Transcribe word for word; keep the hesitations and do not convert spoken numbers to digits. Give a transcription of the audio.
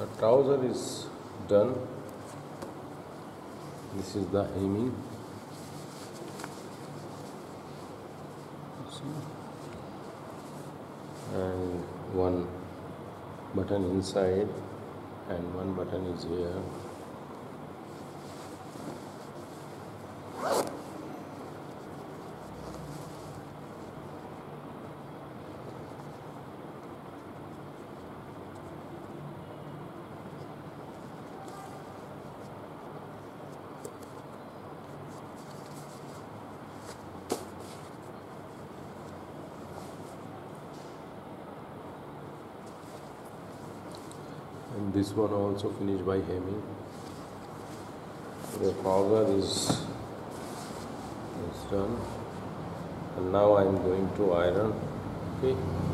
The trouser is done. This is the hemming. And one button inside and one button is here. And this one also finished by hemming. The trouser is, is done, and now I am going to iron. Okay.